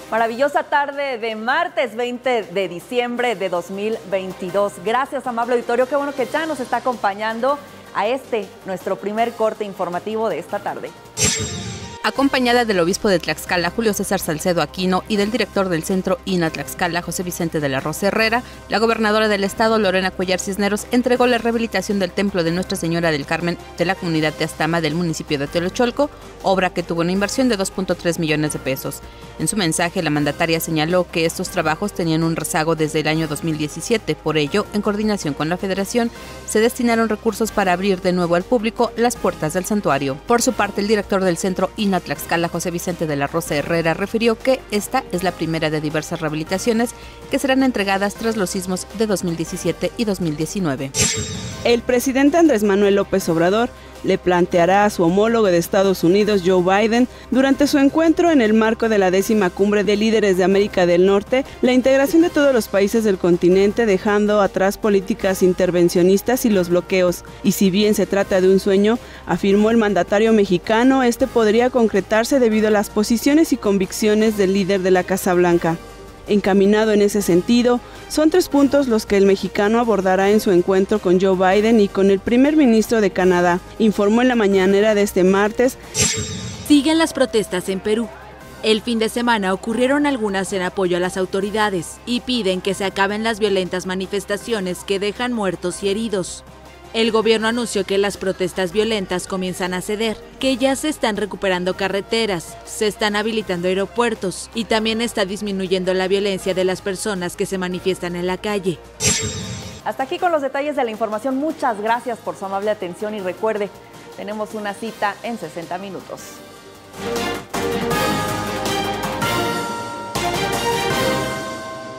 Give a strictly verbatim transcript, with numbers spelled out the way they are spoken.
Maravillosa tarde de martes veinte de diciembre de dos mil veintidós. Gracias, amable auditorio. Qué bueno que ya nos está acompañando a este, nuestro primer corte informativo de esta tarde. Acompañada del obispo de Tlaxcala, Julio César Salcedo Aquino, y del director del Centro I N A Tlaxcala, José Vicente de la Rosa Herrera, la gobernadora del estado, Lorena Cuellar Cisneros, entregó la rehabilitación del templo de Nuestra Señora del Carmen de la comunidad de Astama del municipio de Telocholco, obra que tuvo una inversión de dos punto tres millones de pesos. En su mensaje, la mandataria señaló que estos trabajos tenían un rezago desde el año dos mil diecisiete, por ello, en coordinación con la Federación, se destinaron recursos para abrir de nuevo al público las puertas del santuario. Por su parte, el director del Centro I N A Tlaxcala, José Vicente de la Rosa Herrera, refirió que esta es la primera de diversas rehabilitaciones que serán entregadas tras los sismos de dos mil diecisiete y dos mil diecinueve. El presidente Andrés Manuel López Obrador le planteará a su homólogo de Estados Unidos, Joe Biden, durante su encuentro en el marco de la décima cumbre de líderes de América del Norte, la integración de todos los países del continente, dejando atrás políticas intervencionistas y los bloqueos. Y si bien se trata de un sueño, afirmó el mandatario mexicano, este podría concretarse debido a las posiciones y convicciones del líder de la Casa Blanca. Encaminado en ese sentido, son tres puntos los que el mexicano abordará en su encuentro con Joe Biden y con el primer ministro de Canadá, informó en la mañanera de este martes. Siguen las protestas en Perú. El fin de semana ocurrieron algunas en apoyo a las autoridades y piden que se acaben las violentas manifestaciones que dejan muertos y heridos. El gobierno anunció que las protestas violentas comienzan a ceder, que ya se están recuperando carreteras, se están habilitando aeropuertos y también está disminuyendo la violencia de las personas que se manifiestan en la calle. Hasta aquí con los detalles de la información. Muchas gracias por su amable atención y recuerde, tenemos una cita en sesenta minutos.